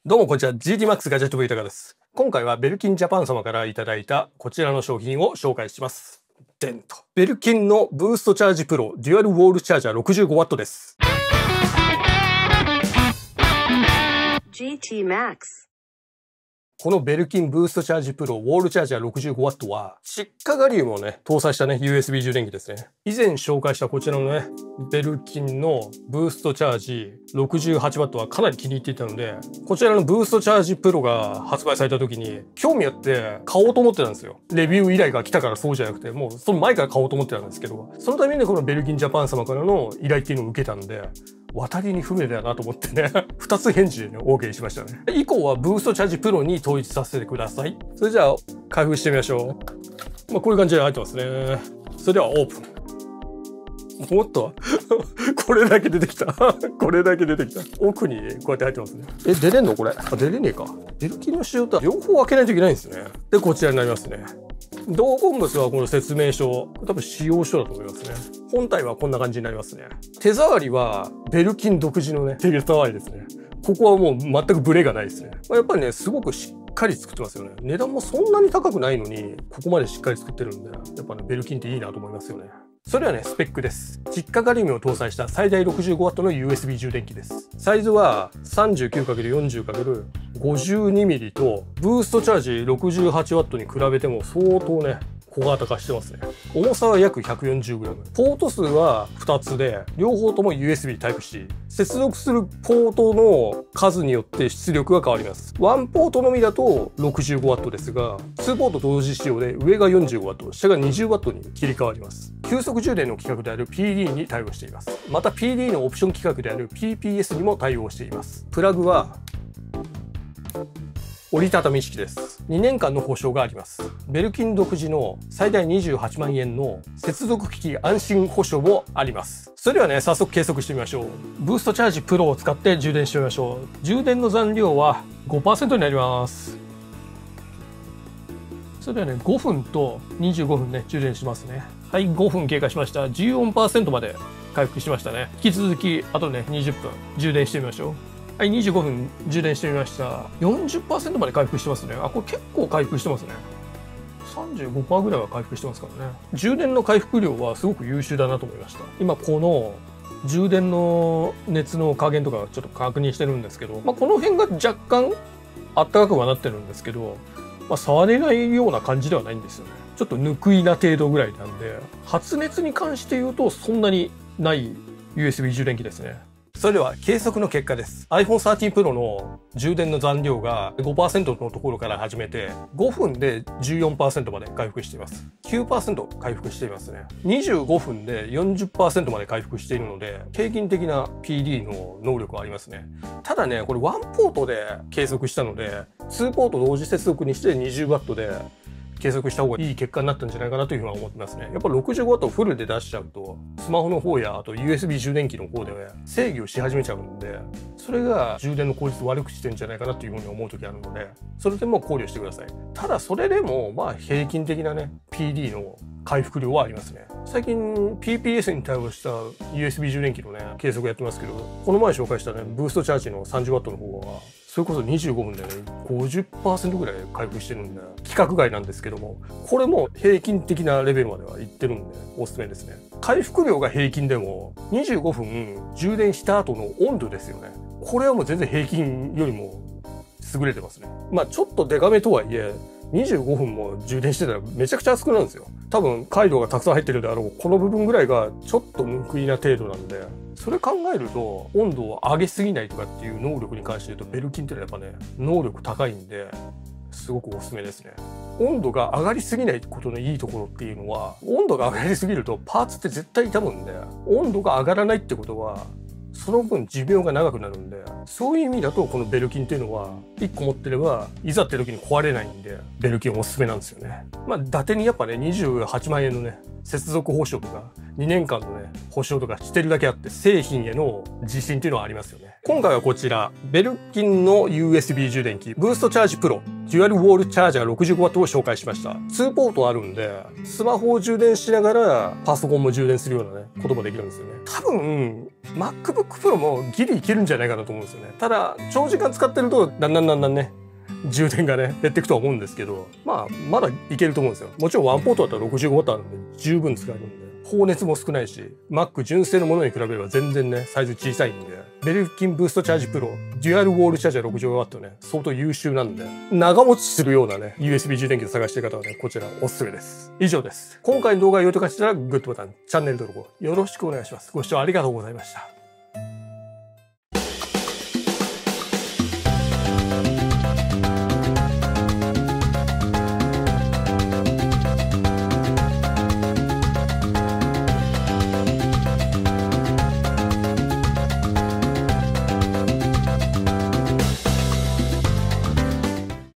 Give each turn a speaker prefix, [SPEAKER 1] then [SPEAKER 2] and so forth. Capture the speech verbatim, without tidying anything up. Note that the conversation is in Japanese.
[SPEAKER 1] どうもこんにちは。ジーティーマックス ガジェット部豊です。今回はベルキンジャパン様からいただいたこちらの商品を紹介します。でんと。ベルキンのブーストチャージプロデュアルウォールチャージャー ろくじゅうごワット です。ジーティーマックスこのベルキンブーストチャージプロウォールチャージャー ろくじゅうごワット は窒化ガリウムをね搭載したね ユーエスビー 充電器ですね。以前紹介したこちらのねベルキンのブーストチャージ ろくじゅうはちワット はかなり気に入っていたので、こちらのブーストチャージプロが発売された時に興味あって買おうと思ってたんですよ。レビュー依頼が来たからそうじゃなくて、もうその前から買おうと思ってたんですけど、そのためにこのベルキンジャパン様からの依頼っていうのを受けたんで、渡りに不明だよなと思ってねふたつ返事でね OK しましたね。以降はブーストチャージプロに統一させてください。それじゃあ開封してみましょう。まあこういう感じで入ってますね。それではオープン。おっとこれだけ出てきたこれだけ出てきた。奥にこうやって入ってますね。え、出れんのこれ。あ、出れねえか。ベルキンの仕様とは両方開けないといけないんですね。で、こちらになりますね。同梱物はこの説明書、多分使用書だと思いますね。本体はこんな感じになりますね。手触りはベルキン独自のね、手触りですね。ここはもう全くブレがないですね。やっぱりね、すごくしっかり作ってますよね。値段もそんなに高くないのに、ここまでしっかり作ってるんで、やっぱね、ベルキンっていいなと思いますよね。それはね、スペックです。窒化ガリウムを搭載した最大 ろくじゅうごワット の ユーエスビー 充電器です。サイズは さんじゅうきゅうかけるよんじゅうかけるごじゅうにミリ と、ブーストチャージ ろくじゅうはちワット に比べても相当ね、小型化してますね。重さは約 ひゃくよんじゅうグラム。ポート数はふたつで、両方とも ユーエスビー タイプシー。接続するポートの数によって出力が変わります。ワンポートのみだと ろくじゅうごワット ですが、ツーポート同時使用で上が よんじゅうごワット、下が にじゅうワット に切り替わります。急速充電の規格である ピーディー に対応しています。また ピーディー のオプション規格である ピーピーエス にも対応しています。プラグは折りたたみ式です。にねんかんの保証があります。ベルキン独自の最大にじゅうはちまんえんの接続機器安心保証もあります。それではね、早速計測してみましょう。ブーストチャージプロを使って充電してみましょう。充電の残量は ごパーセント になります。それではね、ごふんとにじゅうごふんね、充電しますね。はい、ごふん経過しました。じゅうよんパーセント まで回復しましたね。引き続き、あとね、にじゅっぷん充電してみましょう。はい、にじゅうごふん充電してみました。よんじゅっパーセント まで回復してますね。あ、これ結構回復してますね。さんじゅうごパーセント ぐらいは回復してますからね。充電の回復量はすごく優秀だなと思いました。今この充電の熱の加減とかちょっと確認してるんですけど、まあ、この辺が若干あったかくはなってるんですけど、まあ、触れないような感じではないんですよね。ちょっとぬくいな程度ぐらいなんで、発熱に関して言うとそんなにない ユーエスビー 充電器ですね。それでは計測の結果です。アイフォンサーティーンプロ の充電の残量が ごパーセント のところから始めて、ごふんで じゅうよんパーセント まで回復しています。きゅうパーセント 回復していますね。にじゅうごふんで よんじゅっパーセント まで回復しているので、平均的な ピーディー の能力はありますね。ただね、これワンポートで計測したので、ツーポート同時接続にして にじゅうワット で、計測した方がいい結果になったんじゃないかなというふうに思ってますね。やっぱ ろくじゅうごワット をフルで出しちゃうと、スマホの方や、あと ユーエスビー 充電器の方で制御し始めちゃうんで、それが充電の効率を悪くしてんじゃないかなというふうに思う時あるので、それでも考慮してください。ただそれでも、まあ平均的なね、ピーディー の回復量はありますね。最近 ピーピーエス に対応した ユーエスビー 充電器のね、計測やってますけど、この前紹介したね、ブーストチャージの さんじゅうワット の方は、それこそにじゅうごふんでね、ごじゅっパーセント ぐらい回復してるんで、規格外なんですけども、これも平均的なレベルまではいってるんで、おすすめですね。回復量が平均でも、にじゅうごふん充電した後の温度ですよね。これはもう全然平均よりも優れてますね。まあちょっとデカめとはいえ、にじゅうごふんも充電してたらめちゃくちゃ熱くなるんですよ。多分回路がたくさん入ってるであろう、この部分ぐらいがちょっとぬくいな程度なんで、それ考えると温度を上げすぎないとかっていう能力に関して言うとベルキンっていうのはやっぱね、能力高いんで、すごくおすすめですね。温度が上がりすぎないことのいいところっていうのは、温度が上がりすぎるとパーツって絶対傷むんで、温度が上がらないってことは、その分寿命が長くなるんで、そういう意味だとこのベルキンっていうのはいっこ持ってればいざって時に壊れないんで、ベルキンおすすめなんですよね。まあ伊達にやっぱねにじゅうはちまんえんのね接続保証とかにねんかんのね保証とかしてるだけあって、製品への自信っていうのはありますよね。 今回はこちら、ベルキンの ユーエスビー 充電器、ブーストチャージプロ、デュアルウォールチャージャー ろくじゅうごワット を紹介しました。にポートあるんで、スマホを充電しながらパソコンも充電するようなね、こともできるんですよね。多分、MacBook Pro もギリいけるんじゃないかなと思うんですよね。ただ、長時間使ってると、だんだんだんだんね、充電がね、減っていくとは思うんですけど、まあ、まだいけると思うんですよ。もちろんワンポートだったら ろくじゅうごワット あるんで、十分使えるんで。放熱も少ないし、Mac 純正のものに比べれば全然ね、サイズ小さいんで、ベルキンブーストチャージプロ、デュアルウォールチャージャー ろくじゅうごワット ね、相当優秀なんで、長持ちするようなね、ユーエスビー 充電器を探している方はね、こちらおすすめです。以上です。今回の動画が良いと感じたら、グッドボタン、チャンネル登録をよろしくお願いします。ご視聴ありがとうございました。